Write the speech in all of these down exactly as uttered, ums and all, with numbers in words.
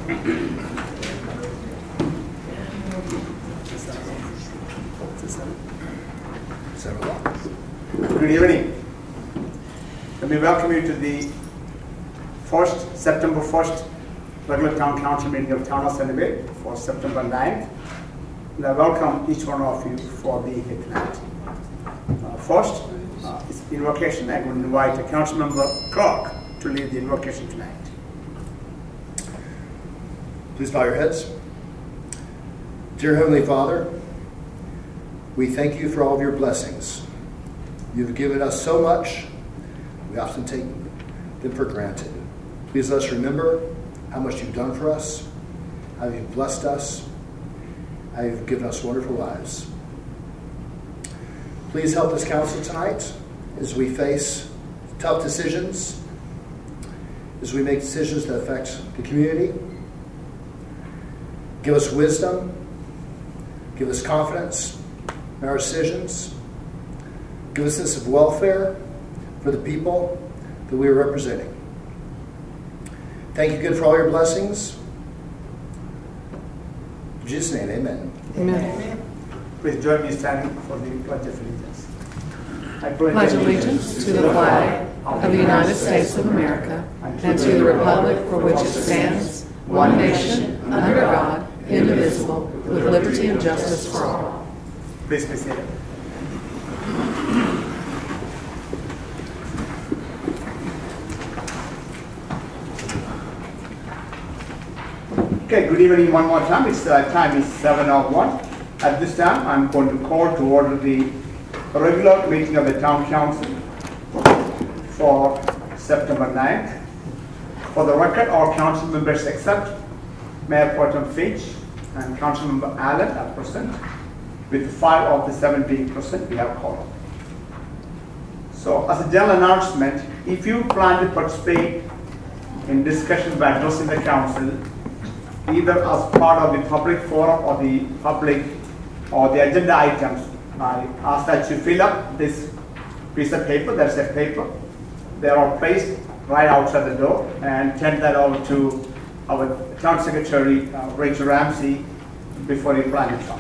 Good evening. Let me welcome you to the first, September first regular town council meeting of Town of Sept for September ninth. And I welcome each one of you for being here tonight. Uh, first, uh, is invocation. I'm going to invite the council member clerk to lead the invocation tonight. Please bow your heads. Dear Heavenly Father, we thank you for all of your blessings. You've given us so much, we often take them for granted. Please let us remember how much you've done for us, how you've blessed us, how you've given us wonderful lives. Please help this council tonight as we face tough decisions, as we make decisions that affect the community. Give us wisdom, give us confidence in our decisions, give us a sense of welfare for the people that we are representing. Thank you, God, for all your blessings. In Jesus' name, amen. Amen. Amen. Please join me standing for the Pledge of Allegiance. I pledge allegiance to the flag of the United States of America and to the republic for which it stands, one nation, under God, indivisible, with liberty and justice for all. Please be seated. Okay, good evening one more time. It's uh, time is seven oh one. At this time, I'm going to call to order the regular meeting of the Town Council for September ninth. For the record, all council members except Mayor Pro Tem Finch and Councilmember Allen are present. With five of the seven being present, we have quorum. So, as a general announcement, if you plan to participate in discussions by addressing the council, either as part of the public forum or the public or the agenda items, I ask that you fill up this piece of paper. There's a paper. They are placed right outside the door, and send that over to our town secretary, uh, Rachel Ramsey, before you plan to talk.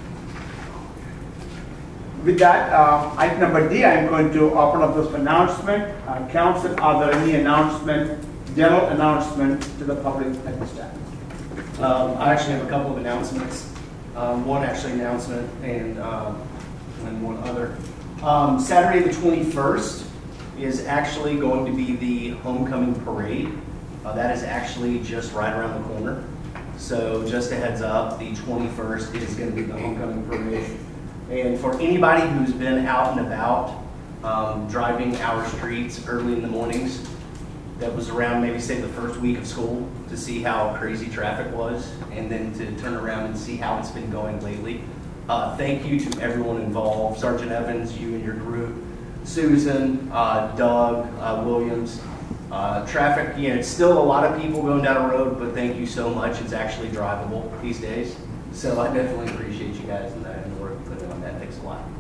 With that, uh, item number D, I'm going to open up this announcement. Uh, council, are there any announcement, general announcement to the public at this time? Um, I actually have a couple of announcements. Um, one actually announcement and, um, and one other. Um, Saturday the twenty-first is actually going to be the homecoming parade. Uh, that is actually just right around the corner. So just a heads up, the twenty-first is going to be the homecoming parade. And for anybody who's been out and about, um, driving our streets early in the mornings, that was around maybe say the first week of school, to see how crazy traffic was, and then to turn around and see how it's been going lately. Uh, thank you to everyone involved, Sergeant Evans, you and your group, Susan, uh, Doug, uh, Williams. Uh, traffic, you know, it's still a lot of people going down the road, but thank you so much. It's actually drivable these days. So I definitely appreciate you guys and, and the work you put in on that. Thanks a lot.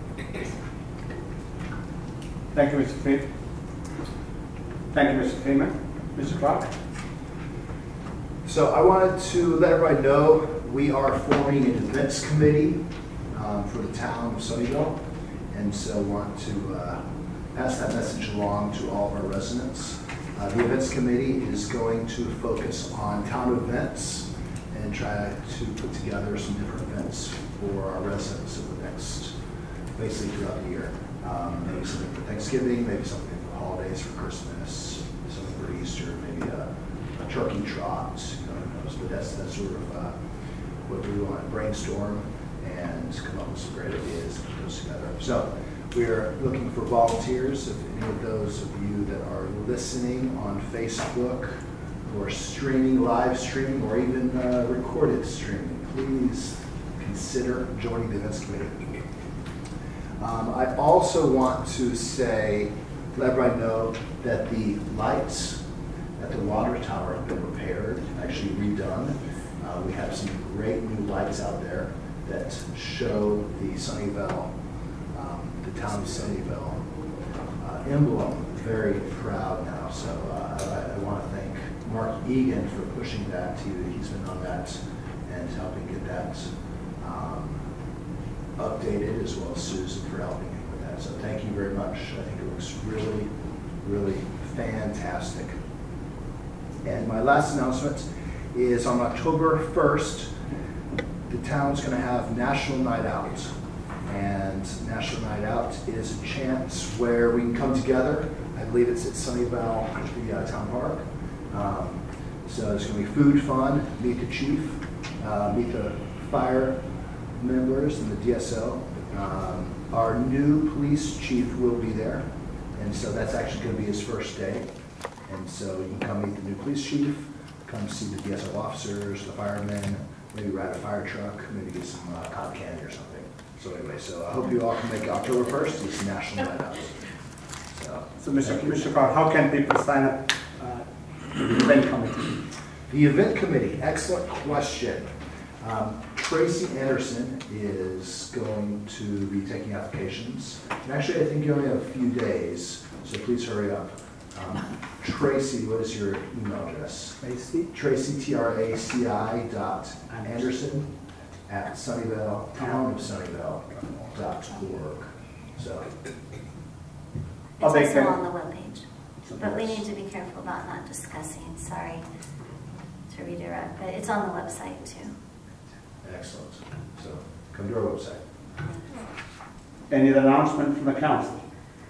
Thank you, Mister Freeman. Thank you, Mister Freeman. Mister Clark. So I wanted to let everybody know we are forming an events committee um, for the town of Sunnyvale, and so want to uh, pass that message along to all of our residents. Uh, the events committee is going to focus on town events and try to put together some different events for our residents over the next, basically throughout the year. Um, maybe something for Thanksgiving, maybe something for holidays, for Christmas, something for Easter, maybe a, a turkey trot, you know, who knows, but that's, that's sort of uh, what we want to brainstorm and come up with some great ideas and put those together. So we're looking for volunteers. If any of those of you that are listening on Facebook or streaming, live streaming, or even uh, recorded streaming, please consider joining the events committee. Um, I also want to say, let everybody know that the lights at the water tower have been repaired, actually redone. Uh, we have some great new lights out there that show the Sunnyvale, um, the town of Sunnyvale uh, emblem. Very proud now. So uh, I, I want to thank Mark Egan for pushing that. He, he's been on that and helping get that um, updated, as well as Susan for helping me with that. So thank you very much. I think it looks really, really fantastic. And my last announcement is on October first, the town's going to have National Night Out. And National Night Out is a chance where we can come together. I believe it's at Sunnyvale, the uh, town park. Um, so there's going to be food, fun, meet the chief, uh, meet the fire members and the D S O. Um, our new police chief will be there. And so that's actually going to be his first day. And so you can come meet the new police chief, come see the D S O officers, the firemen, maybe ride a fire truck, maybe get some uh, cotton candy or something. So anyway, so I hope you all can make it October first. It's National Night Out. So, So Mister Commissioner Carr, how can people sign up uh, to the event committee? the event committee, excellent question. Um, Tracy Anderson is going to be taking applications. And actually, I think you only have a few days, so please hurry up. Um, Tracy, what is your email address? Tracy? Tracy, T R A C I dot Anderson at Sunnyvale, town of Sunnyvale dot org. So, It's Oh, they also can- on the webpage, but we need to be careful about not discussing, sorry to redirect, but it's on the website too. excellent. So, come to our website. Any other announcement from the council?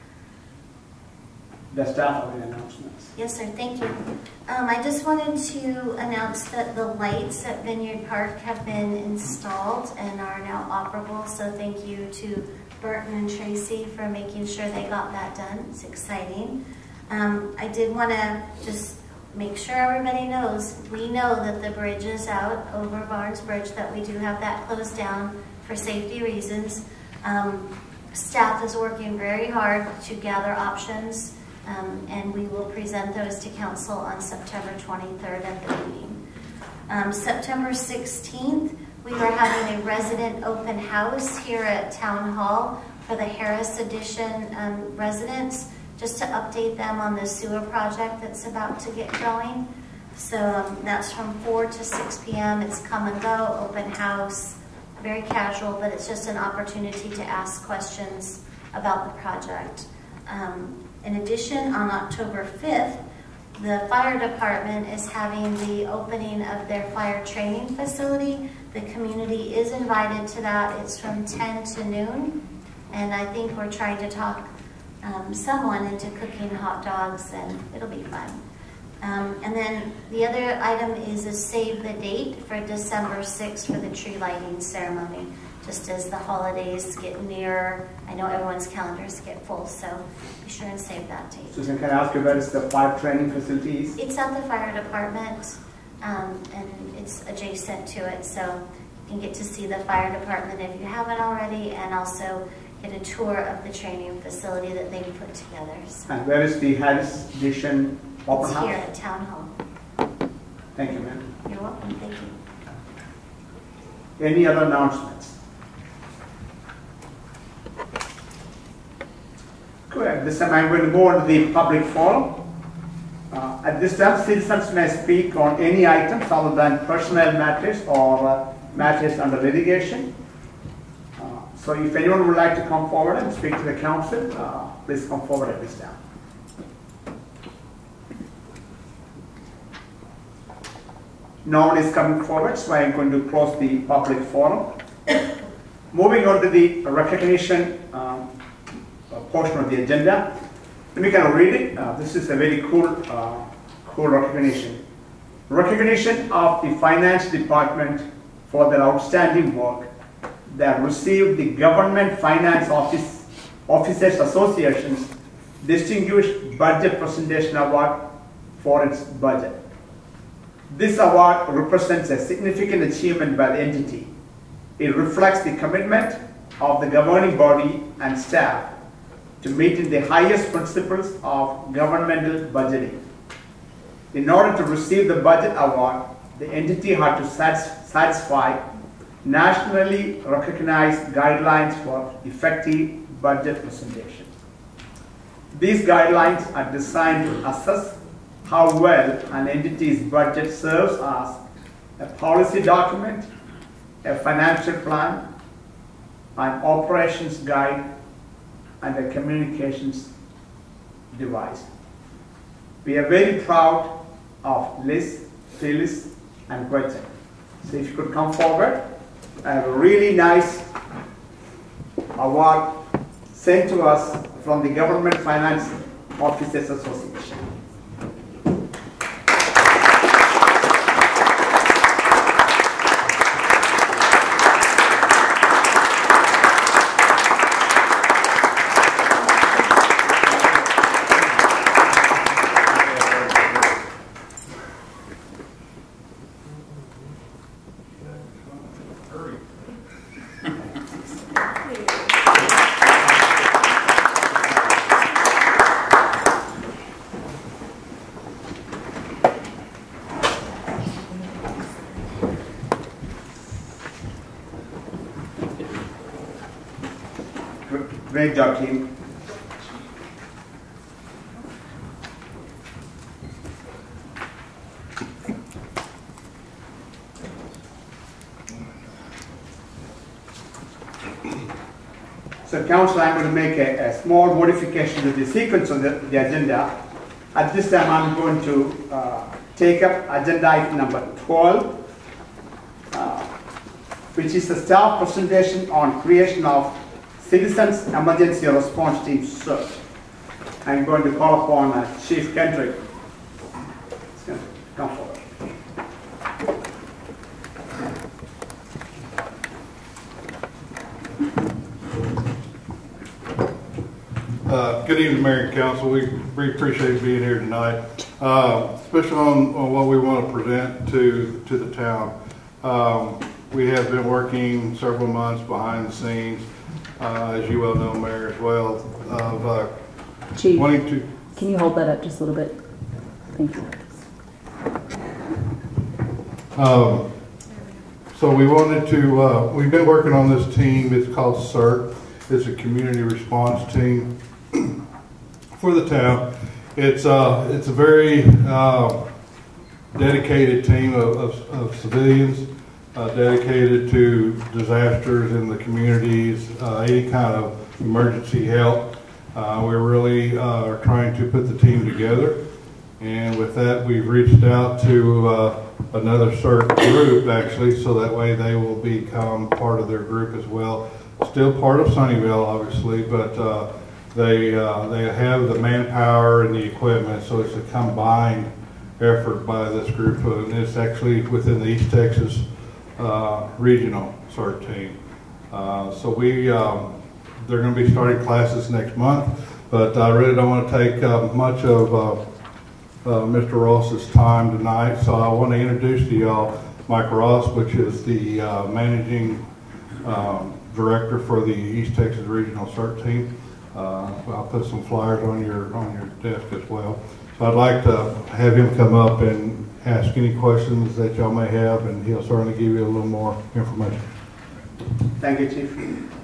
The staff have any announcements? Yes, sir, thank you. Um, I just wanted to announce that the lights at Vineyard Park have been installed and are now operable, so thank you to Burton and Tracy for making sure they got that done. It's exciting. Um, I did want to just make sure everybody knows, we know that the bridge is out over Barnes Bridge, that we do have that closed down for safety reasons. Um, staff is working very hard to gather options, um, and we will present those to council on September twenty-third at the meeting. Um, September sixteenth, we are having a resident open house here at Town Hall for the Harris Edition um, residents, just to update them on the sewer project that's about to get going. So um, that's from four to six P M It's come and go, open house, very casual, but it's just an opportunity to ask questions about the project. Um, in addition, on October fifth, the fire department is having the opening of their fire training facility. The community is invited to that. It's from ten to noon. And I think we're trying to talk um, someone into cooking hot dogs, and it'll be fun. Um, and then the other item is a save the date for December sixth for the tree lighting ceremony. Just as the holidays get nearer, I know everyone's calendars get full, so be sure and save that date. Susan, can I ask you where is the fire training facilities? It's at the fire department, um, and it's adjacent to it, so you can get to see the fire department if you haven't already, and also get a tour of the training facility that they've put together. So And where is the Harris Edition open it's house? here at Town Hall. Thank you, ma'am. You're welcome, thank you. Any other announcements? Good. At this time, I'm going to go on to the public forum. Uh, at this time, citizens may speak on any items other than personnel matters or uh, matters under litigation. Uh, so if anyone would like to come forward and speak to the council, uh, please come forward at this time. No one is coming forward, so I am going to close the public forum. Moving on to the recognition um, portion of the agenda. Let me kind of read it. Uh, this is a very cool, uh, cool recognition. Recognition of the finance department for their outstanding work. They have received the Government Finance Office Officers Association's Distinguished Budget Presentation Award for its budget. This award represents a significant achievement by the entity. It reflects the commitment of the governing body and staff to meeting the highest principles of governmental budgeting. In order to receive the budget award, the entity had to satisfy nationally recognized guidelines for effective budget presentation. These guidelines are designed to assess how well an entity's budget serves as a policy document, a financial plan, an operations guide, and a communications device. We are very proud of Liz, Phyllis, and Gretchen. So if you could come forward, I have a really nice award sent to us from the Government Finance Officers Association. Great job, team. So, Council, I'm going to make a, a small modification to the sequence of the, the agenda. At this time, I'm going to uh, take up agenda item number twelve, uh, which is the staff presentation on creation of Citizens Emergency Response Team Sept. I'm going to call upon uh, Chief Kendrick. He's going to come forward. Uh, good evening, Mayor and Council. We, we appreciate being here tonight, uh, especially on, on what we want to present to, to the town. Um, we have been working several months behind the scenes, uh, as you well know, Mayor, as well, of uh, Chief, wanting to... Can you hold that up just a little bit? Thank you. Um, so we wanted to, uh, we've been working on this team. It's called Sept. It's a community response team for the town. It's uh, it's a very uh, dedicated team of, of, of civilians, uh, dedicated to disasters in the communities, uh, any kind of emergency help. Uh, we really uh, are trying to put the team together, and with that, we've reached out to uh, another Sept group actually, so that way they will become part of their group as well. Still part of Sunnyvale, obviously, but uh, they uh, they have the manpower and the equipment, so it's a combined effort by this group, and it's actually within the East Texas uh, Regional Sept team. Uh, so we um, they're going to be starting classes next month, but I really don't want to take uh, much of uh, uh, Mister Ross's time tonight, so I want to introduce to y'all Mike Ross, which is the uh, managing um, director for the East Texas Regional Sept team. Uh, I'll put some flyers on your on your desk as well. So I'd like to have him come up and ask any questions that y'all may have, and he'll certainly give you a little more information. Thank you, Chief.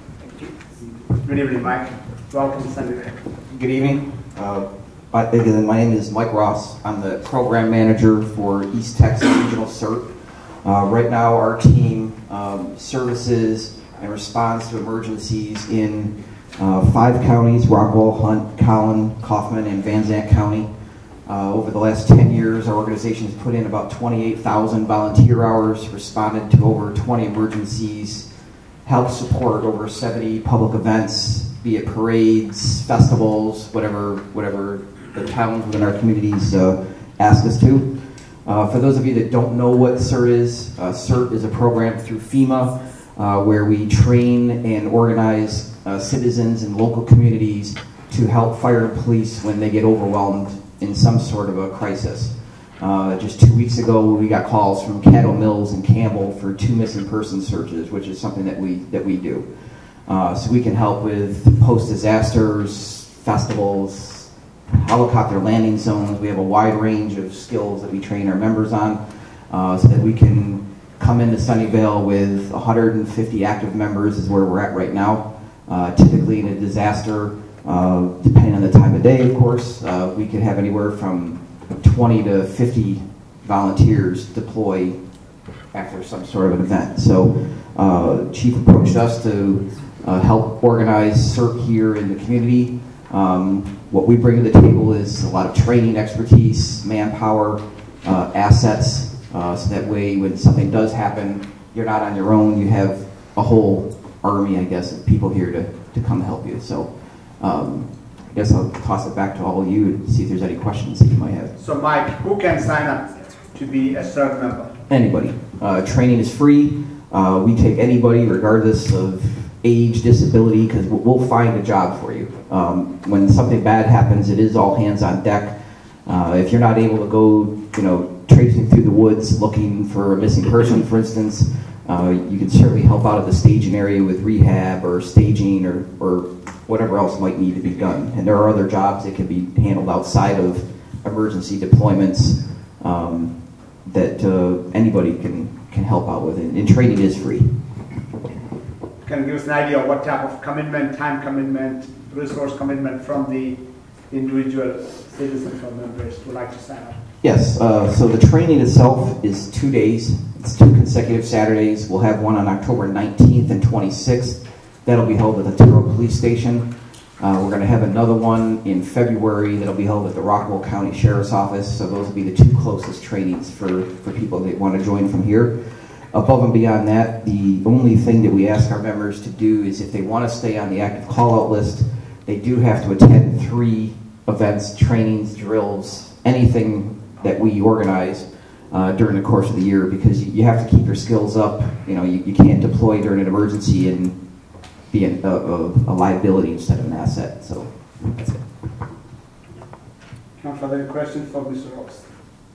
Good evening, Mike. Welcome, Sunday. Good evening. Uh, my, my name is Mike Ross. I'm the program manager for East Texas Regional Sept. Uh, right now, our team um, services and responds to emergencies in uh, five counties: Rockwall, Hunt, Collin, Kaufman, and Van Zandt County. Uh, over the last ten years, our organization has put in about twenty-eight thousand volunteer hours, responded to over twenty emergencies, helped support over seventy public events, be it parades, festivals, whatever, whatever the towns within our communities uh, ask us to. Uh, for those of you that don't know what Sept is, uh, Sept is a program through FEMA uh, where we train and organize uh, citizens in local communities to help fire and police when they get overwhelmed in some sort of a crisis. Uh, just two weeks ago, we got calls from Caddo Mills and Campbell for two missing person searches, which is something that we that we do. Uh, so we can help with post-disasters, festivals, helicopter landing zones. We have a wide range of skills that we train our members on, uh, so that we can come into Sunnyvale with one hundred fifty active members is where we're at right now. Uh, typically in a disaster, uh, depending on the time of day, of course, uh, we could have anywhere from twenty to fifty volunteers deploy after some sort of an event. So uh, Chief approached us to uh, help organize CERT here in the community. Um, what we bring to the table is a lot of training expertise, manpower, uh, assets, uh, so that way when something does happen, you're not on your own. You have a whole army, I guess, of people here to, to come help you. So um, I guess I'll toss it back to all of you and see if there's any questions that you might have. So Mike, who can sign up to be a CERT member? Anybody. Uh, training is free. Uh, we take anybody regardless of age, disability, because we'll find a job for you. Um, when something bad happens, it is all hands on deck. Uh, if you're not able to go, you know, tracing through the woods looking for a missing person, for instance, uh, you can certainly help out at the staging area with rehab or staging or, or whatever else might need to be done. And there are other jobs that can be handled outside of emergency deployments um, that uh, anybody can, can help out with. And, and training is free. Can you give us an idea of what type of commitment, time commitment, resource commitment from the individual citizens or members who like to sign up? Yes, uh, so the training itself is two days. It's two consecutive Saturdays. We'll have one on October nineteenth and twenty-sixth. That'll be held at the Turo Police Station. Uh, we're going to have another one in February that'll be held at the Rockwell County Sheriff's Office. So those will be the two closest trainings for, for people that want to join from here. Above and beyond that, the only thing that we ask our members to do is if they want to stay on the active call-out list, they do have to attend three events, trainings, drills, anything that we organize uh, during the course of the year, because you have to keep your skills up. You know, you, you can't deploy during an emergency and be a, a, a liability instead of an asset. So that's it. Councilor, any questions for Mister Ross?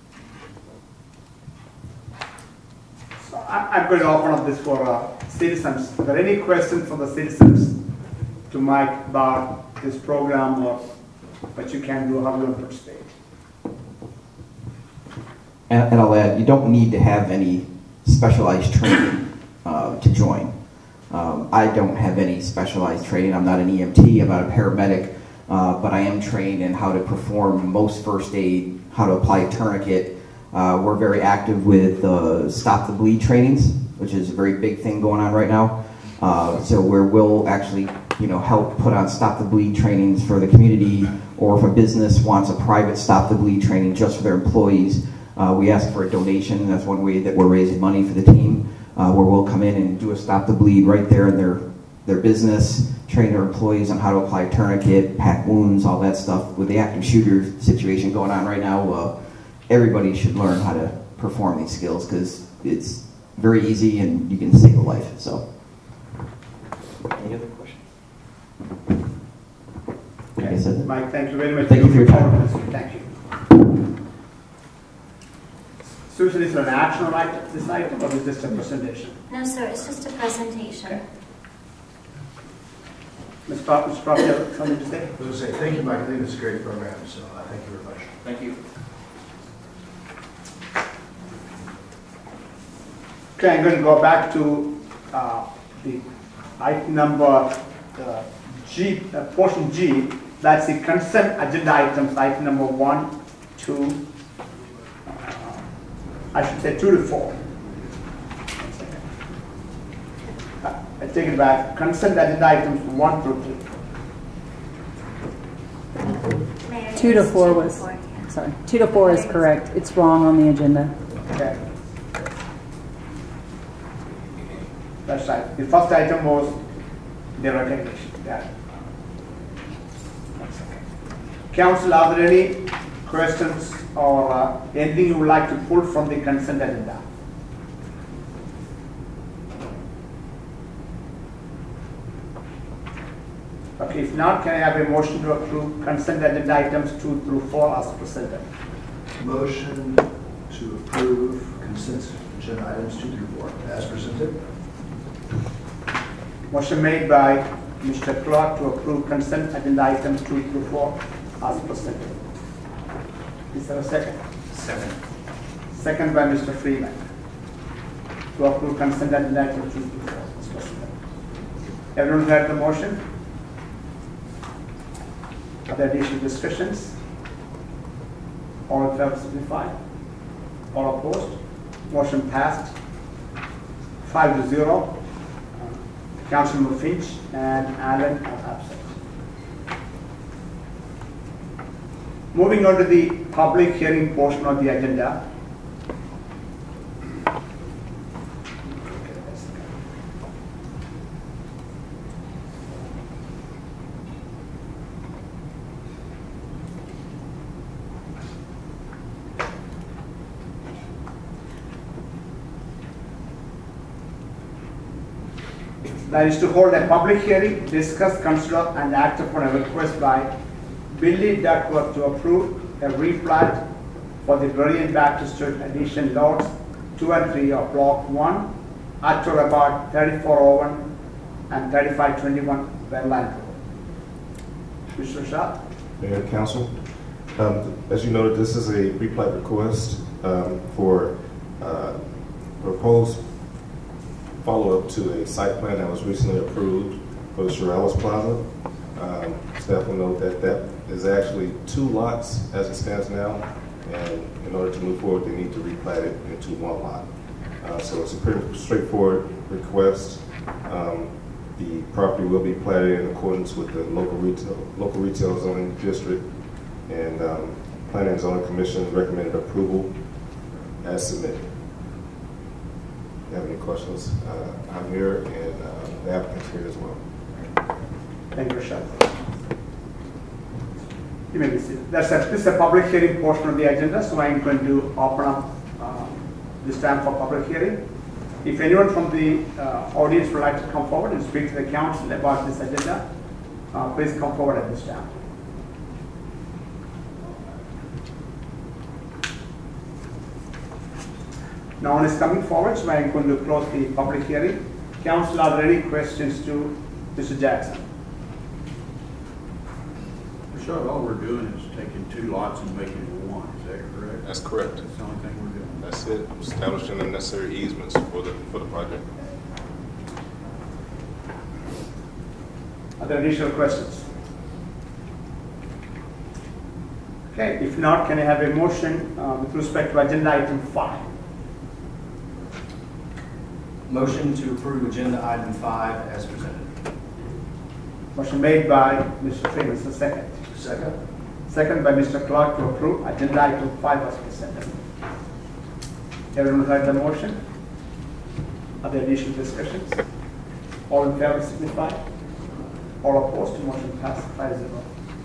So I, I'm going to open up this for uh, citizens. Are there any questions from the citizens to Mike about this program or what you can do, how you want to participate? And, and I'll add, you don't need to have any specialized training uh, to join. Um, I don't have any specialized training. I'm not an E M T, I'm not a paramedic, uh, but I am trained in how to perform most first aid, how to apply a tourniquet. Uh, we're very active with uh, Stop the Bleed trainings, which is a very big thing going on right now. Uh, so where we'll actually, you know, help put on Stop the Bleed trainings for the community, or if a business wants a private Stop the Bleed training just for their employees, uh, we ask for a donation. That's one way that we're raising money for the team, uh, where we'll come in and do a Stop the Bleed right there in their, their business, train their employees on how to apply a tourniquet, pack wounds, all that stuff. With the active shooter situation going on right now, uh, everybody should learn how to perform these skills because it's very easy and you can save a life. So, any other questions? Okay. Like I said, Mike, thank you very much. Thank you for your time. Thank you. Susan, is there an action on item, this item, or is this a presentation? No, sir, it's just a presentation. Okay. Miz Prop, Miz Prop, you have something to say? I was going to say, thank you, Mike. I think it's a great program, so uh, thank you very much. Thank you. Okay, I'm going to go back to uh, the item number uh, G, uh, portion G. That's the consent agenda items, item number one, two, uh, I should say two to four. One second. Uh, I take it back. Consent agenda items one through three. Mayor, Two to it's four two was, four, yeah. sorry, two to four is correct. It's wrong on the agenda. Okay. That's right. The first item was the recognition. Yeah. One second. Council, are there any questions or uh, anything you would like to pull from the consent agenda? Okay, if not, can I have a motion to approve consent agenda items two through four as presented? Motion to approve consent agenda items two through four as presented. Motion made by Mister Clark to approve consent agenda items two through four as presented. Is there a second? Second. Second by Mister Freeman to approve consent agenda items two through four as presented. Everyone heard the motion? Are there additional discussions? All in favor signify. All opposed. Motion passed. Five to zero. Councilman Finch and Allen are absent. Moving on to the public hearing portion of the agenda. That is to hold a public hearing, discuss, consider, and act upon a request by Billy Duckworth to approve a replat for the Brilliant Baptist Church addition lots two and three of block one at or about thirty-four oh one and thirty-five twenty-one Wetland Road. Mister Shah. Mayor and Council, um, as you noted, this is a replat request um, for uh, proposed follow-up to a site plan that was recently approved for the Shirelles Plaza. Um, staff will note that that is actually two lots as it stands now, and in order to move forward, they need to replat it into one lot. Uh, so it's a pretty straightforward request. Um, the property will be platted in accordance with the local retail, local retail zoning district, and um, Planning and Zoning Commission recommended approval as submitted. If you have any questions, uh, I'm here, and uh, the applicant's here as well. Thank you, Rashad. You may be seated. That's a, this is a public hearing portion of the agenda, so I'm going to open up uh, this time for public hearing. If anyone from the uh, audience would like to come forward and speak to the council about this agenda, uh, please come forward at this time. No one is coming forward, so I'm going to close the public hearing. Council, are there any questions to Mister Jackson? So all we're doing is taking two lots and making it one, is that correct? That's correct. That's the only thing we're doing. That's it. Establishing the necessary easements for the for the project. Are there additional questions? Okay, if not, can I have a motion uh, with respect to agenda item five? Motion to approve agenda item five as presented. Motion made by Mister Freeman, so second. Second. Second by Mister Clark to approve agenda item five as presented. Everyone heard the motion? Are there additional discussions? All in favor signify. All opposed, motion passed five zero.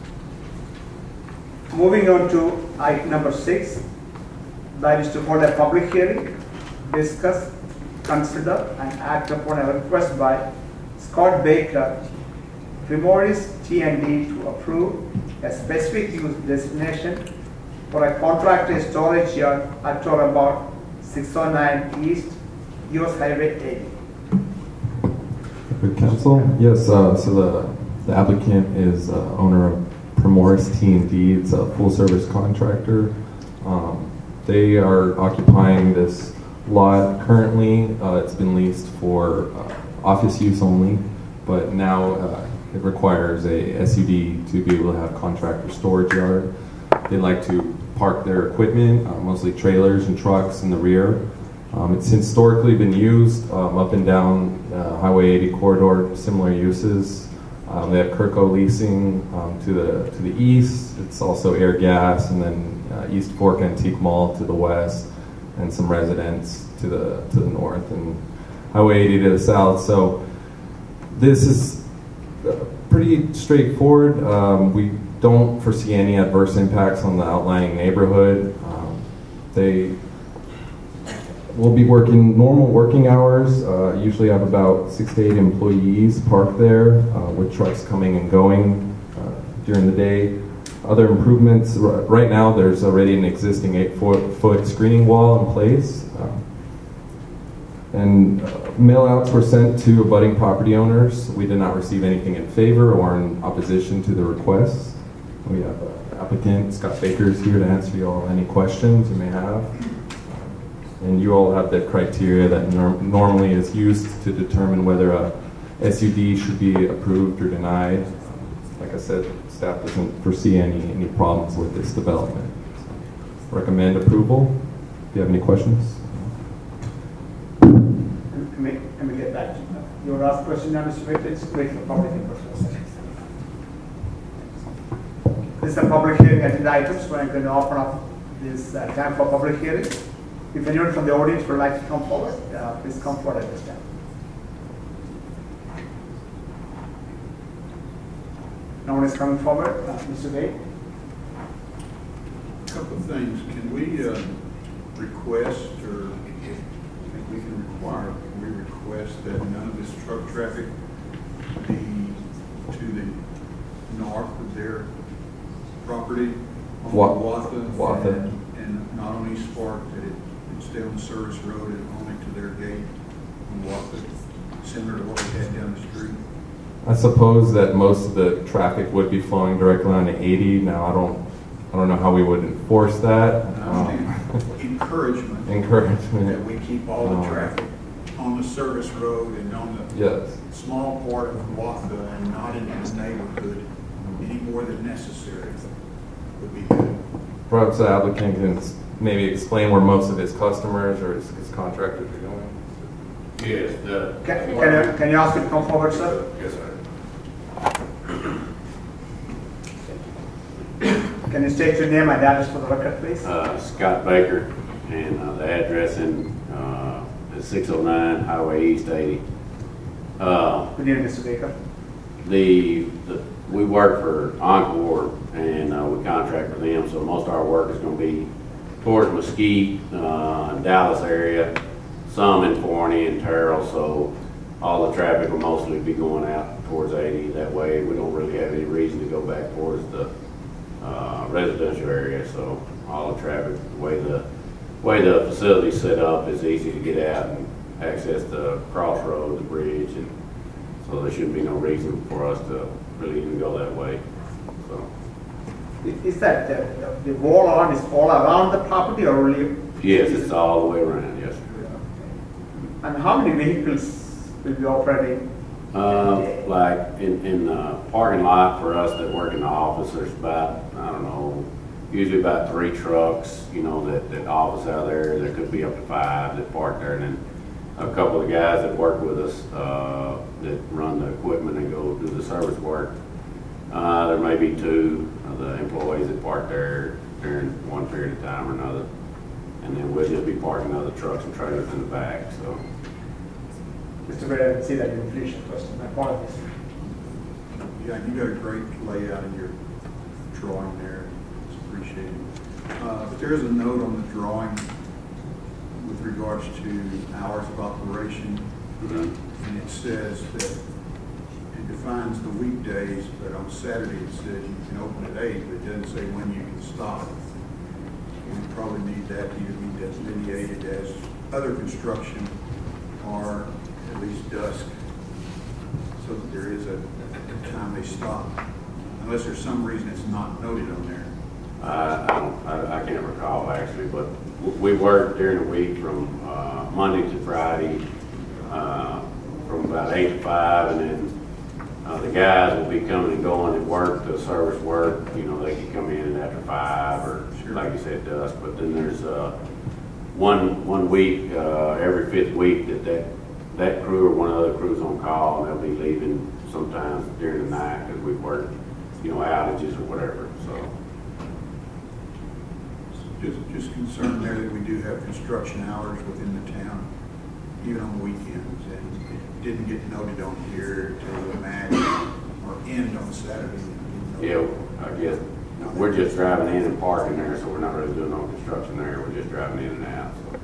Moving on to item number six, that is to hold a public hearing, discuss, consider, and act upon a request by Scott Baker, Primoris T and D, to approve a specific use designation for a contractor storage yard at or about six oh nine East U S Highway eighty. Good council. Yes, uh, so the, the applicant is uh, owner of Primoris T and D. It's a full service contractor. Um, they are occupying this lot currently. Uh, it's been leased for uh, office use only, but now uh, it requires a S U D to be able to have contractor storage yard. They like to park their equipment, uh, mostly trailers and trucks, in the rear. Um, it's historically been used um, up and down uh, Highway eighty corridor, similar uses. Um, they have Kirko leasing um, to the to the east. It's also Air Gas, and then uh, East Fork Antique Mall to the west, and some residents to the to the north, and Highway eighty to the south. So this is pretty straightforward. Um, we don't foresee any adverse impacts on the outlying neighborhood. Um, they will be working normal working hours. Uh, usually have about six to eight employees parked there uh, with trucks coming and going uh, during the day. Other improvements, right now there's already an existing eight foot, foot screening wall in place. Uh, and uh, mail outs were sent to abutting property owners. We did not receive anything in favor or in opposition to the requests. We have uh, applicant Scott Baker is here to answer you all any questions you may have. And you all have the criteria that norm normally is used to determine whether a S U D should be approved or denied. Like I said, staff doesn't foresee any, any problems with this development. recommend approval. Do you have any questions? Let me, let me get back to you. Your last question now, Mister Wait, let's wait for public input for a second. This is a public hearing agenda items, so I'm going to open up this uh, time for public hearing. If anyone from the audience would like to come forward, uh, please come forward at this time. No one is coming forward. Uh, Mister Wade? A couple of things. Can we uh, request, or I think we can require, can we request that none of this truck traffic be to the north of their property on Wa- Watha, Watha. And, and not on East Park, that it, it stay on the service road and only to their gate on Watha, similar to what we had down the street? I suppose that most of the traffic would be flowing directly on eighty. Now, I don't, I don't know how we would enforce that. Um, Encouragement. encouragement. That we keep all the Um, traffic on the service road and on the Yes. small part of Watha and not in his neighborhood any more than necessary would be good. Perhaps the applicant can s- maybe explain where most of his customers or his, his contractors are going. Yes, the. Can, can, you, can you ask him to come forward, sir? Yes, sir. Can you state your name and address for the record, please? Uh, Scott Baker, and uh, the address in uh, is six oh nine Highway East eighty. Uh, Good evening, Mister Baker. the, the we work for Encore, and uh, we contract with them, so most of our work is going to be towards Mesquite, uh, Dallas area, some in Forney and Terrell. So all the traffic will mostly be going out towards eighty. That way, we don't really have any reason to go back towards the Uh, residential area, so all the traffic, the way the way the facility's set up, is easy to get out and access the crossroad, the bridge, and so there shouldn't be no reason for us to really even go that way. So Is that the, the wall around is all around the property or only? yes, it's all the way around. Yes, sir. And how many vehicles will be operating? Uh, like in, in the parking lot for us that work in the office, there's about, I don't know, usually about three trucks, you know, that, that office out there. There could be up to five that park there. And then a couple of guys that work with us, uh, that run the equipment and go do the service work. Uh, there may be two of the employees that park there during one period of time or another. And then we'll just be parking other trucks and trailers in the back, so. Mister Wade, I didn't see that inflation question. My apologies. Yeah, you got a great layout in your drawing there. It's appreciated. Uh, but there is a note on the drawing with regards to hours of operation. Mm-hmm. And it says that it defines the weekdays, but on Saturday it says you can open at eight, but it doesn't say when you can stop. We probably need that to either be delineated as other construction or at least dusk, so that there is a, a time they stop, unless there's some reason it's not noted on there. Uh, I, don't, I, I can't recall actually, but w- we work during the week from uh, Monday to Friday, uh, from about eight to five, and then uh, the guys will be coming and going and work, the service work. You know, they can come in after five or, sure, like you said, dusk. But then there's uh, one one week, uh, every fifth week that that that crew or one of the other crews on call, and they'll be leaving sometimes during the night because we work, you know, outages or whatever. So. Just, just concerned there that we do have construction hours within the town, even on weekends, and it didn't get noted on here to imagine or end on Saturday. Yeah, I guess we're just driving in and parking there, so we're not really doing no construction there. We're just driving in and out. So.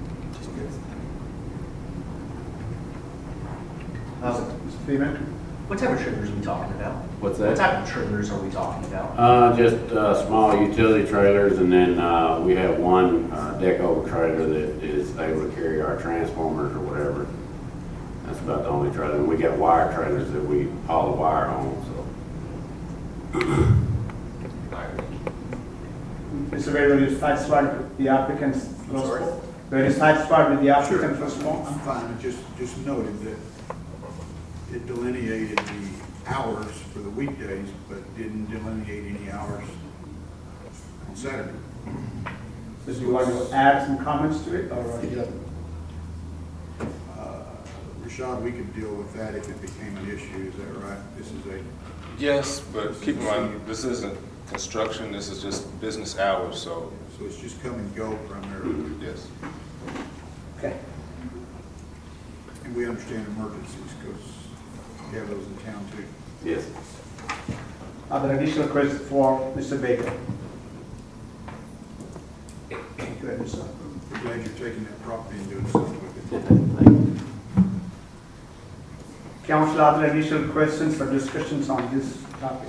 Uh, Mister Freeman? What type of trailers are we talking about? What's that? What type of trailers are we talking about? Uh, just uh, small utility trailers, and then uh, we have one uh, deck over trailer that is able to carry our transformers or whatever. That's about the only trailer. And we got wire trailers that we haul the wire on. So. Mister Wade, were you satisfied with the applicant's response? Were you satisfied with the applicant's response? I'm fine. I just, just noted that it delineated the hours for the weekdays, but didn't delineate any hours on Saturday. So do you want to add some comments to it, or? Uh, Uh, Rashad, we could deal with that if it became an issue, is that right? This is a, Yes, but keep in mind, this isn't construction, this is just business hours, so. so it's just come and go primarily. Yes. Okay. And we understand emergencies because we have those in town too. Yes. Are there additional questions for Mister Baker? Go ahead, Mister We're glad you're taking that property and doing something with it. Council, are there additional questions or discussions on this topic?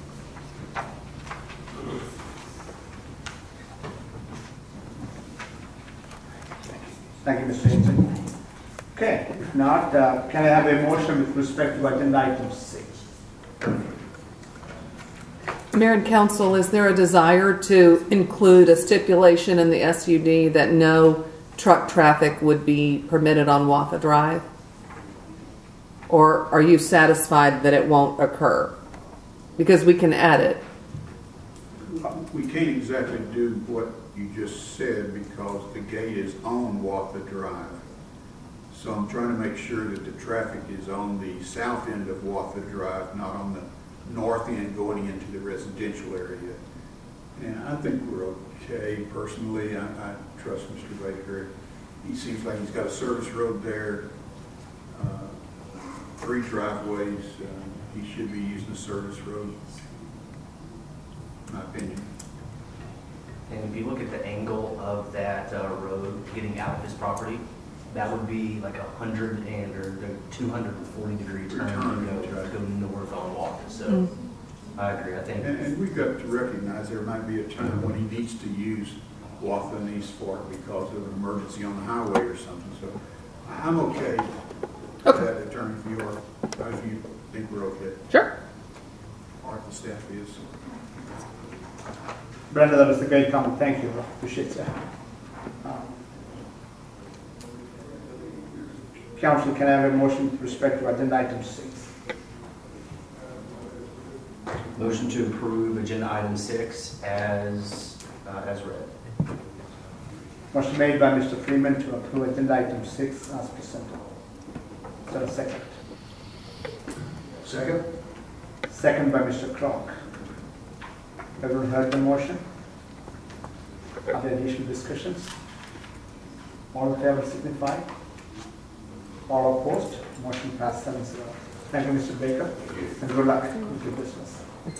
Thank you, Mister Hinton. Okay, if not, uh, can I have a motion with respect to agenda item six? Mayor and Council, is there a desire to include a stipulation in the S U D that no truck traffic would be permitted on Watha Drive? Or are you satisfied that it won't occur? Because we can add it. We can't exactly do what you just said because the gate is on Watha Drive. So I'm trying to make sure that the traffic is on the south end of Watha Drive, not on the north end going into the residential area. And I think we're okay personally. I, I trust Mister Baker. He seems like he's got a service road there, uh, three driveways. Uh, he should be using a service road, in my opinion. And if you look at the angle of that uh, road getting out of his property, that would be like a hundred and or the two hundred and forty degree turn to go, to go north on Walker. So mm. I agree. I think, and, and we've got to recognize there might be a time when he needs to use Watha and East Fork because of an emergency on the highway or something. So I'm okay with okay. that, Attorney. If you are, if you think we're okay. Sure. All right, the staff is. Brenda, that was a great comment. Thank you. Appreciate that. Um, Council, can I have a motion with respect to agenda item six? motion to approve agenda item six as uh, as read. Motion made by Mister Freeman to approve agenda item six as presented. Is there a second? Second. Second by Mister Clark. Everyone heard the motion? Are there additional discussions? All in favor signify. All opposed? Motion passed seven zero. Thank you, Mister Baker, and good luck with your business.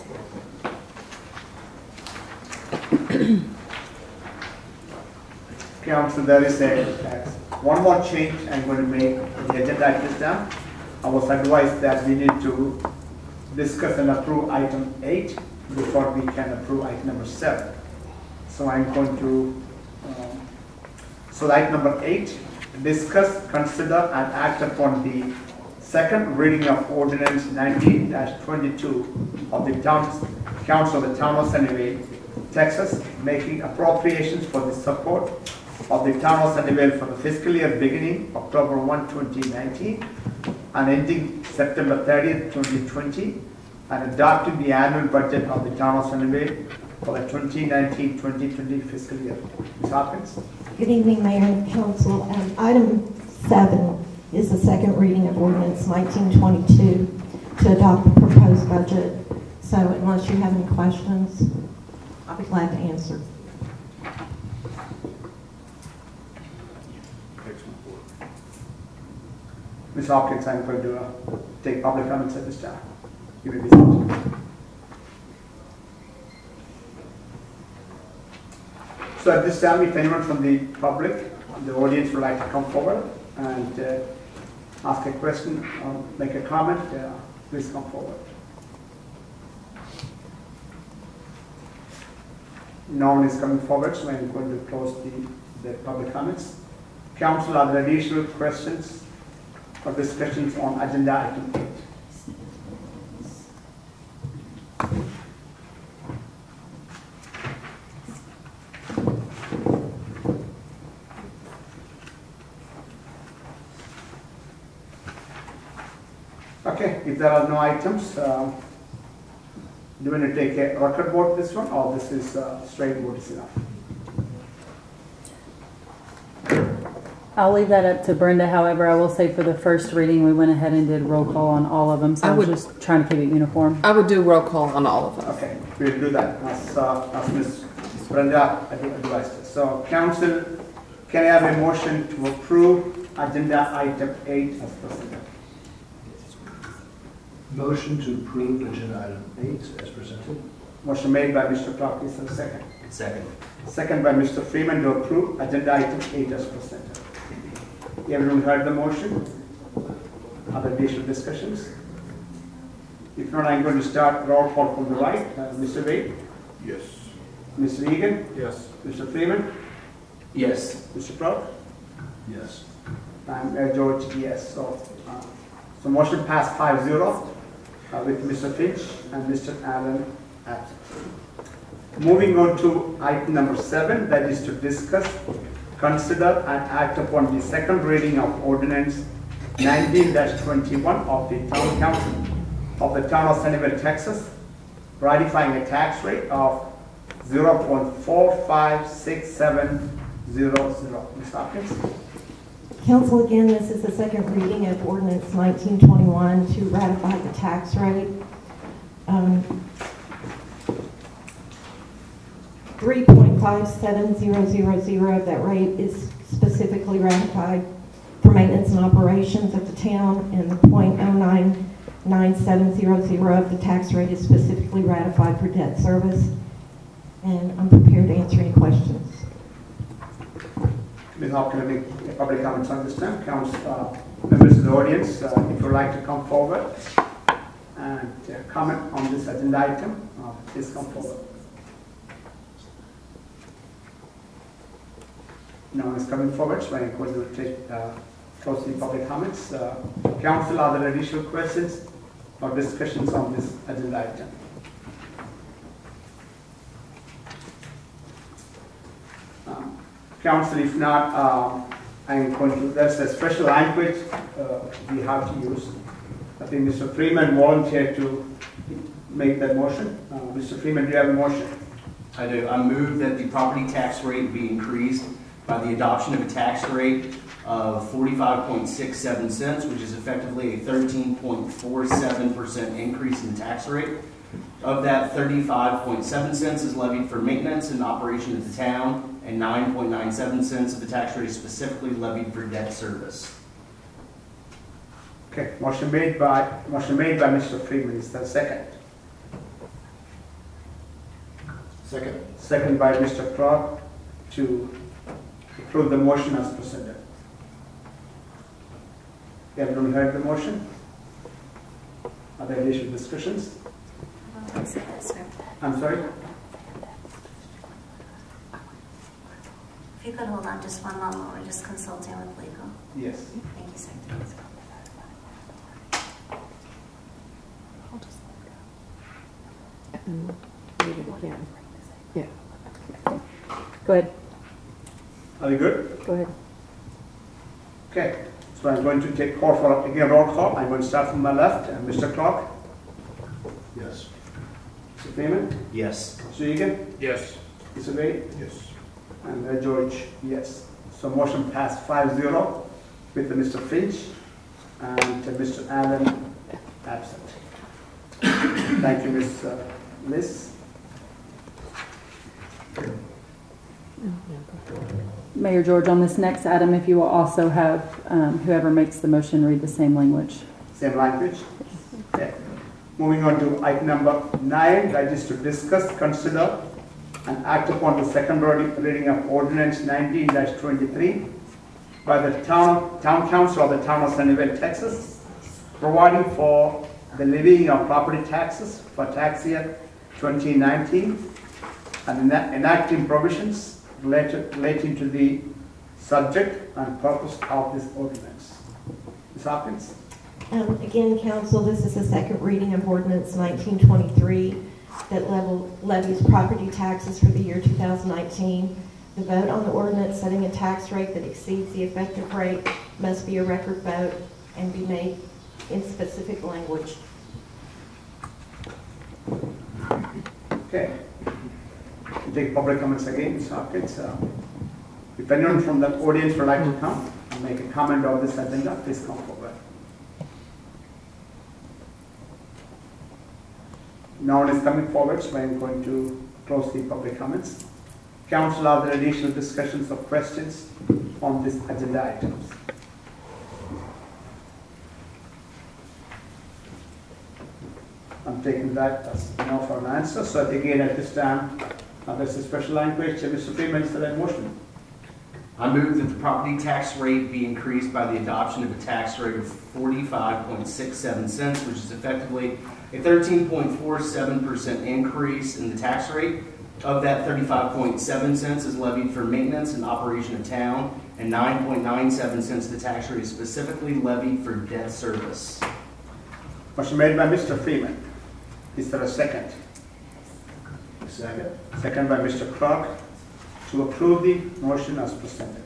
Council, there is a uh, one more change I'm going to make on the agenda at this time. I was advised that we need to discuss and approve item eight before we can approve item number seven. So I'm going to, um, so item number eight, discuss, consider, and act upon the second reading of ordinance nineteen dash twenty-two of the town council of the town of Sunnyvale, Texas, making appropriations for the support of the town of Sunnyvale for the fiscal year beginning October first, twenty nineteen and ending September thirtieth, twenty twenty, and adopting the annual budget of the town of Sunnyvale for the twenty nineteen twenty twenty fiscal year. Miz Hopkins. Good evening, Mayor and Council. Um, item seven is the second reading of ordinance nineteen twenty-two to adopt the proposed budget. So unless you have any questions, I'll be glad to answer. Miz Hopkins, I'm going to uh, take public comments at this time. You may be seated. So at this time, if anyone from the public, the audience would like to come forward and uh, ask a question or make a comment, uh, please come forward. No one is coming forward, so I'm going to close the, the public comments. Council, are there additional questions or discussions on agenda item eight? Okay, if there are no items, um, do you want to take a record vote this one, or this is uh, straight vote is enough? I'll leave that up to Brenda. However, I will say for the first reading, we went ahead and did roll call on all of them. So I, I was would, just trying to keep it uniform. I would do roll call on all of them. Okay, we'll do that as, uh, as Miz Brenda advised. So, Council, can I have a motion to approve agenda item eight as presented? Motion to approve agenda item eight as presented. Motion made by Mister Clark. Is there a second? Second. Second by Mister Freeman to approve agenda item eight as presented. Everyone heard the motion? Other additional discussions? If not, I'm going to start roll call from the right. Uh, Mister Wade? Yes. Mister Egan? Yes. Mister Freeman? Yes. Mister Clark? Yes. And uh, George, yes. So, uh, so motion passed five zero uh, with Mister Finch and Mister Allen absent. Moving on to item number seven, that is to discuss, consider and act upon the second reading of ordinance nineteen dash twenty-one of the Town Council of the Town of Sunnyvale, Texas, ratifying a tax rate of zero point four five six seven zero zero. Miz Hopkins? Council, again, this is the second reading of ordinance nineteen twenty-one to ratify the tax rate. Um, three point five seven zero zero zero of that rate is specifically ratified for maintenance and operations of the town, and the point oh nine nine seven zero zero of the tax rate is specifically ratified for debt service. And I'm prepared to answer any questions. Miz Hopkins, any public comments on this time? Council, uh, members of the audience, uh, if you would like to come forward and uh, comment on this agenda item, uh, please come forward. No one is coming forward, so I'm going to take uh, close the public comments. Uh, Council, are there additional questions or discussions on this agenda item? Um, Council, if not, um, I'm going to, there's a special language uh, we have to use. I think Mister Freeman volunteered to make that motion. Uh, Mister Freeman, do you have a motion? I do. I move that the property tax rate be increased by the adoption of a tax rate of forty-five point six seven cents, which is effectively a thirteen point four seven percent increase in tax rate. Of that, thirty-five point seven cents is levied for maintenance and operation of the town, and nine point nine seven cents of the tax rate is specifically levied for debt service. Okay, motion made by motion made by Mister Freeman. Is there a second? Second. Second by Mister Clark to approve the motion as presented. Everyone heard the motion? Are there additional discussions? I'm sorry? If you could hold on just one moment, we're just consulting with legal. Yes. Thank you, sir. And read it again. Yeah. Go ahead. Are you good? Go ahead. Okay. So I'm going to take call for again roll call. I'm going to start from my left. Uh, Mister Clark? Yes. Mister Freeman? Yes. Mister Egan? Yes. Mister Wade? Yes. And uh, George, yes. So motion passed five zero with uh, Mister Finch and uh, Mister Allen absent. Thank you, Miz Uh, Liz. Mayor George, on this next item, if you will also have um, whoever makes the motion read the same language. Same language? Okay. Moving on to item number nine, that is to discuss, consider, and act upon the second reading of ordinance nineteen dash twenty-three by the town, town council of the town of Sunnyvale, Texas, providing for the levying of property taxes for tax year twenty nineteen and enacting provisions related, relating to the subject and purpose of this ordinance. Miz Hopkins? Um, again, Council, this is the second reading of ordinance nineteen twenty-three that level, levies property taxes for the year two thousand nineteen. The vote on the ordinance setting a tax rate that exceeds the effective rate must be a record vote and be made in specific language. Okay. We'll take public comments again, Miz Hopkins. Uh, if anyone from the audience would like to come, make a comment on this agenda, please come forward. No one is coming forward, so I am going to close the public comments. Council, are there additional discussions or questions on this agenda items? I'm taking that as no for an answer. So again, at this time, uh, there's a special language. Mister Freeman, is there a motion? I move that the property tax rate be increased by the adoption of a tax rate of forty-five point six seven cents, which is effectively a thirteen point four seven percent increase in the tax rate. Of that, thirty-five point seven cents is levied for maintenance and operation of town, and nine point nine seven cents the tax rate is specifically levied for debt service. Motion made by Mister Freeman. Is there a second? Second. Second by Mister Clark to approve the motion as presented.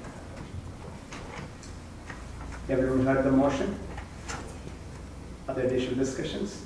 Everyone heard the motion? Are there additional discussions?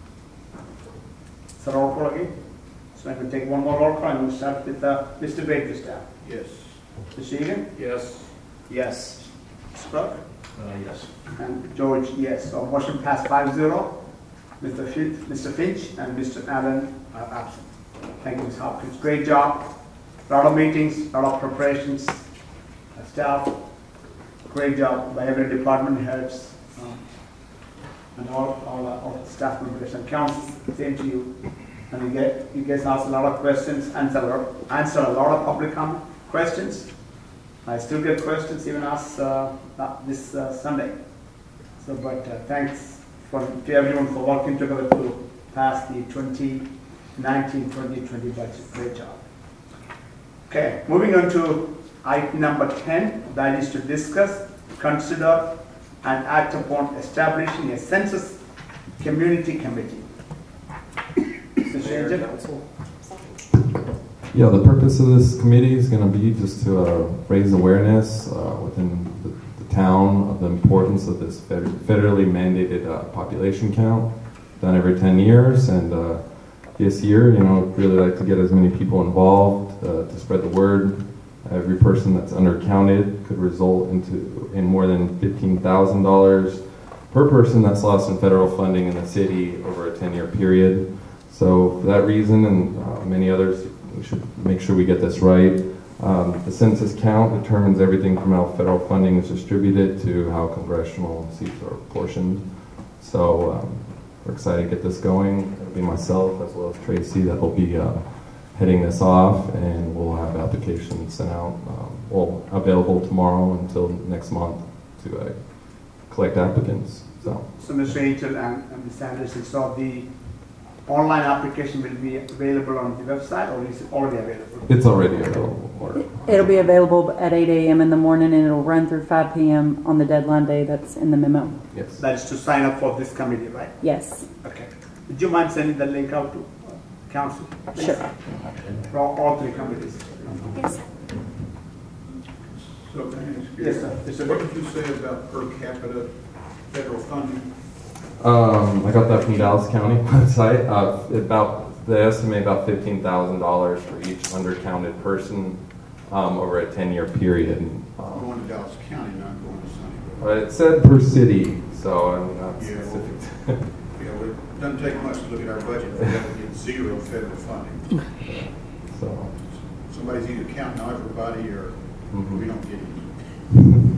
It's a roll call again. So I can take one more roll call and we'll start with uh, Mister Baker this time. Yes. Mister Sheehan? Yes. Yes. Mister Clark? Uh, yes. And George, yes. So motion passed five zero. Mister Finch, Mister Finch and Mister Allen are absent. Thank you, Miz Hopkins. Great job. A lot of meetings, a lot of preparations. Uh, staff, great job by every department heads um, and all, all, uh, all the staff members and council. Same to you. And you get you guys ask a lot of questions, answer a lot, answer a lot of public comment questions. I still get questions even asked uh, this uh, Sunday. So, but uh, thanks. For, to everyone for working together to pass the twenty nineteen twenty twenty budget. Great job. Okay, moving on to item number ten, that is to discuss, consider, and act upon establishing a census community committee. Mister Shanger? Yeah, the purpose of this committee is going to be just to uh, raise awareness uh, within the town of the importance of this federally mandated uh, population count done every ten years, and uh, this year, you know, really like to get as many people involved uh, to spread the word. Every person that's undercounted could result into in more than fifteen thousand dollars per person that's lost in federal funding in the city over a ten year period. So for that reason and uh, many others, we should make sure we get this right. Um, the census count determines everything from how federal funding is distributed to how congressional seats are apportioned. So um, we're excited to get this going. It'll be myself as well as Tracy that will be uh, heading this off, and we'll have applications sent out, um, well, available tomorrow until next month to uh, collect applicants. So, so Miz Rachel and, and Miz Anderson, so the online application will be available on the website, or is it already available? It's already available. It'll be available at eight A M in the morning, and it'll run through five P M on the deadline day that's in the memo. Yes. That is to sign up for this committee, right? Yes. Okay. Would you mind sending the link out to uh, council? Please? Sure. For all, all three committees. Yes. So can I ask you, Yes, sir. Yes, sir. what did you say about per capita federal funding? Um, I got that from Dallas County website. Uh, about they estimate about fifteen thousand dollars for each undercounted person um, over a ten year period. Um, Going to Dallas County, not going to Sunnyvale. but it said per city, so I'm not Yeah, specific. well, yeah, well, it doesn't take much to look at our budget for that to get zero federal funding. So Somebody's either counting out everybody or mm-hmm. we don't get any.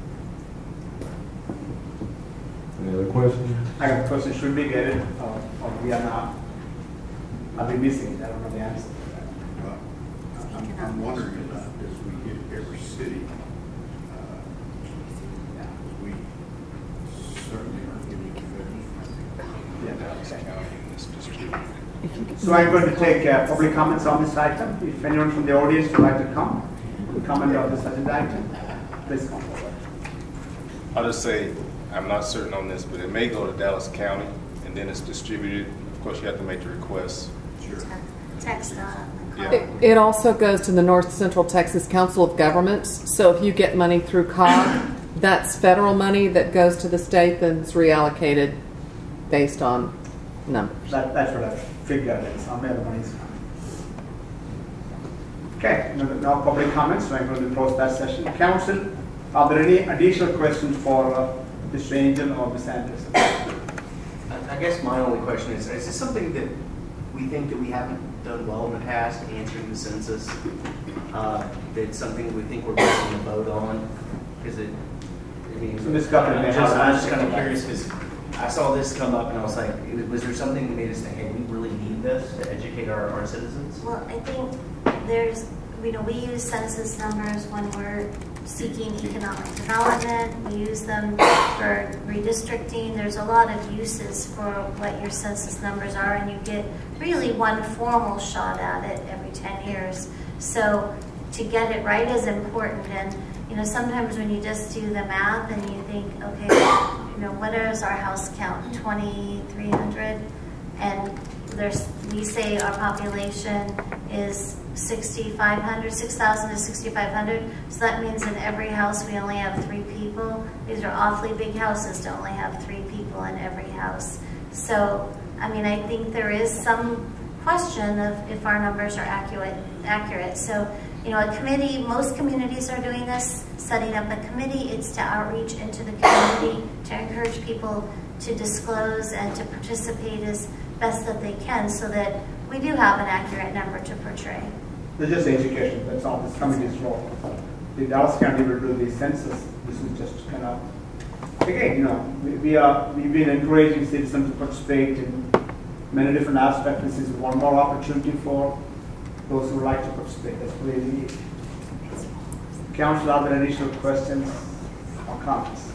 Any other questions? I have a question. Should we get it, or, or we are not? I've been missing it. I don't know the answer to that. Well, I'm, I'm wondering about this. We get every city. Uh, yeah, we certainly aren't getting federal funding. Yeah. So I'm going to take uh, public comments on this item. If anyone from the audience would like to come, comment on this agenda item, please come forward. I'll just say, I'm not certain on this, but it may go to Dallas County, and then it's distributed. Of course, you have to make the request. Sure. Text on. Yeah. It, it also goes to the North Central Texas Council of Governments. So if you get money through C O G, that's federal money that goes to the state, then it's reallocated based on numbers. That, that's what I figured. It's how many money is coming. Okay, no, no public comments, so I'm going to close that session. Council, Are there any additional questions for uh, Mister Angel or Miz Anderson? I guess my only question is, is this something that we think that we haven't done well in the past, answering the census? Uh, that's something we think we're missing a vote on? Is it, I mean, So Miz Guthrie, I'm just, I'm just kind of curious because I saw this come up and I was like, was there something that made us think, hey, we really need this to educate our, our citizens? Well, I think there's, you know, we use census numbers when we're seeking economic development. We use them for redistricting. There's a lot of uses for what your census numbers are, and you get really one formal shot at it every ten years. So to get it right is important. And, you know, sometimes when you just do the math and you think, okay, you know, what is our house count? twenty-three hundred? And there's, we say our population is sixty-five hundred, six thousand to sixty-five hundred. So that means in every house we only have three people. These are awfully big houses to only have three people in every house. So, I mean, I think there is some question of if our numbers are accurate. accurate. So, you know, a committee, most communities are doing this, setting up a committee. It's to outreach into the community, to encourage people to disclose and to participate as best that they can so that we do have an accurate number to portray. It's just education, that's all this committee's role. The Dallas County will do the census. This is just kind of, again, you know, we, we are, we've been encouraging citizens to participate in many different aspects. This is one more opportunity for those who would like to participate. That's really neat. Council, are there additional questions or comments?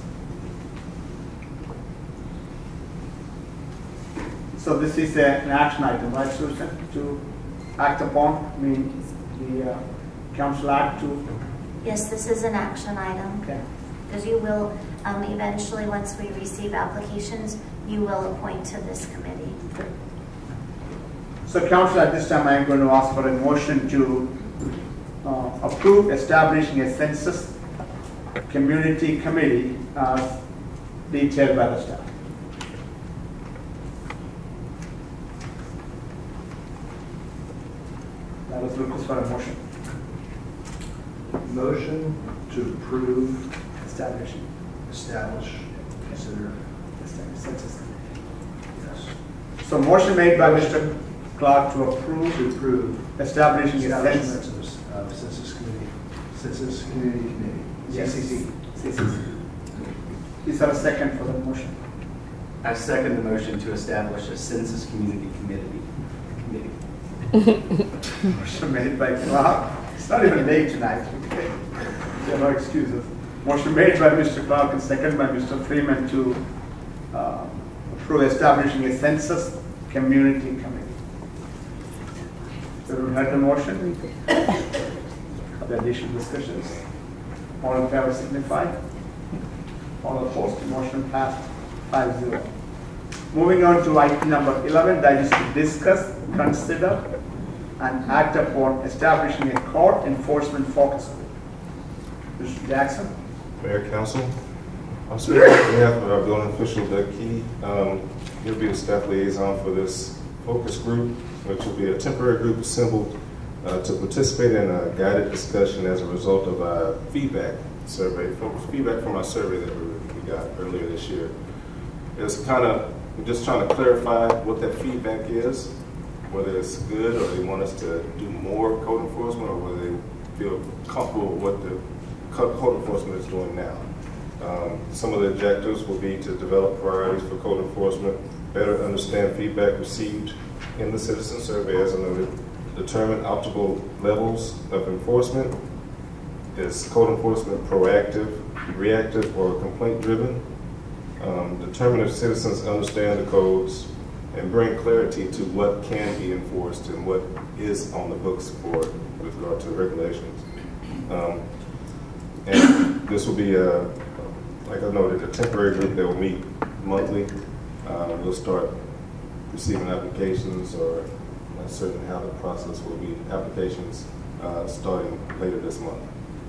So this is a, an action item, right, Susan, to act upon? I mean, the uh, council act to? Yes, this is an action item. Okay. Because you will, um, eventually, once we receive applications, you will appoint to this committee. Okay. So council, at this time I am going to ask for a motion to uh, approve establishing a census community committee as detailed by the staff. That was request for a motion. Motion to approve, Establishing. establish, consider, Census committee. yes. So motion made by Mister Clark to approve, To approve establishing a establishment census. of uh, census committee, census community committee, Yes. C C C. C C C. Is there a second for the motion? I second the motion to establish a census community committee. committee. Motion made by Clark. It's not even late tonight. Okay. There are no excuses. Motion made by Mister Clark and second by Mister Freeman to uh, approve establishing a census community committee. So we heard the motion. Are there additional discussions? All in favor signify. All opposed. Motion passed five zero. Moving on to item number eleven, that is to discuss, consider, and act upon establishing a court enforcement focus group. Mister Jackson. Mayor, Council, I'm speaking on behalf of our building official, Doug Key. Um, he'll be the staff liaison for this focus group, which will be a temporary group assembled uh, to participate in a guided discussion as a result of our feedback survey, feedback from our survey that we, we got earlier this year. It's kind of, we're just trying to clarify what that feedback is, whether it's good or they want us to do more code enforcement or whether they feel comfortable with what the code enforcement is doing now. Um, some of the objectives will be to develop priorities for code enforcement, better understand feedback received in the citizen survey as I noted, determine optimal levels of enforcement. Is code enforcement proactive, reactive, or complaint driven? Um, determine if citizens understand the codes and bring clarity to what can be enforced and what is on the books for with regard to regulations. Um, and this will be, a, like I noted, a temporary group that will meet monthly. Uh, we'll start receiving applications, or not certain how the process will be, applications uh, starting later this month.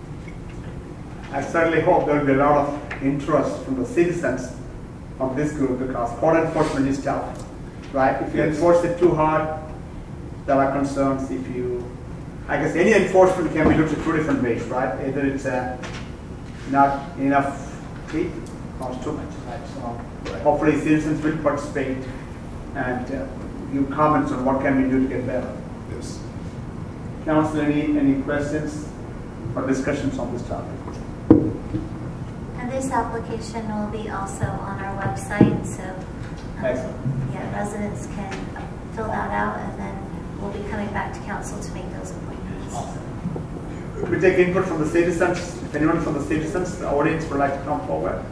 I certainly hope there will be a lot of interest from the citizens of this group because code enforcement is tough, right? If you Yes. enforce it too hard, there are concerns. If you, I guess any enforcement can be looked at two different ways, right? Either it's a not enough teeth, or too much, right? So hopefully citizens will participate and uh, give comments on what can we do to get better. Yes. Council, any, any questions or discussions on this topic? And this application will be also on our website, so um, Excellent. yeah, residents can fill that out, and then we'll be coming back to council to make those appointments. Awesome. We take input from the citizens. If anyone from the citizens, the audience would like to come forward.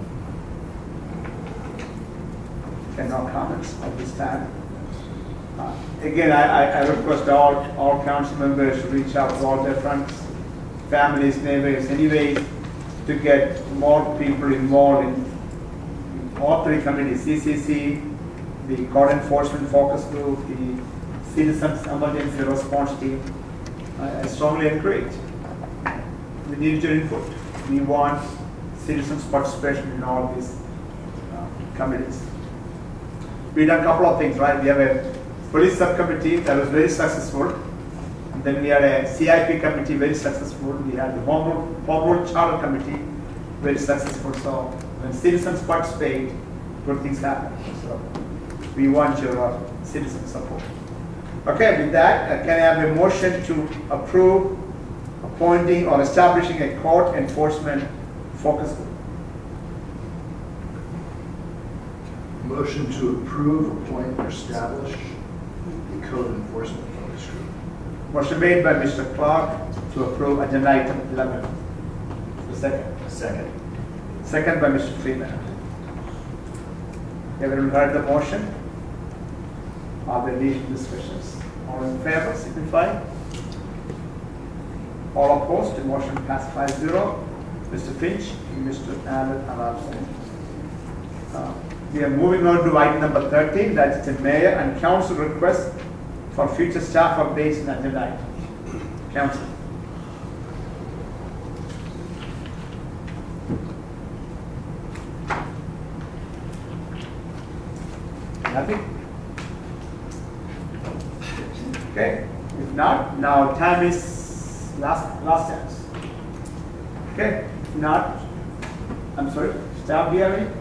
Okay, no comments at this time. Uh, again, I, I, I request all, all council members to reach out to all their friends, families, neighbors, anyways, to get more people involved in, in all three committees, C C C, the Code Enforcement Focus Group, the Citizens Emergency Response Team. I, I strongly encourage. We need your input. We want citizens' participation in all these uh, committees. We've done a couple of things, right? We have a police subcommittee that was very successful. And then we had a C I P committee, very successful. We had the Home Rule, Home Rule Charter Committee, very successful. So when citizens participate, good things happen. So we want your uh, citizen support. Okay, with that, uh, can I have a motion to approve appointing or establishing a court enforcement focus group? Motion to approve, appoint, or establish the code enforcement focus group. Motion made by Mister Clark to approve agenda item eleven. The second. Second. Second by Mister Freeman. Everyone heard the motion? Are there any discussions? All in favor, signify. All opposed, the motion passed five zero. Mister Finch, Mister Allen are absent. Uh, we are moving on to item number thirteen, that's the mayor and council request for future staff updates in agenda item. Council. Nothing? Okay, if not, now time is last last chance. Okay, if not, I'm sorry, staff, do you have any?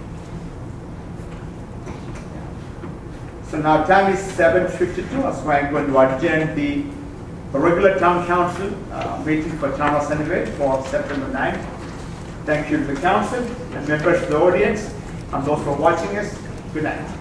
So now time is seven fifty-two, so I'm going to adjourn the regular town council uh, meeting for town of Sunnyvale for September ninth. Thank you to the council and members of the audience and those who are watching us. Good night.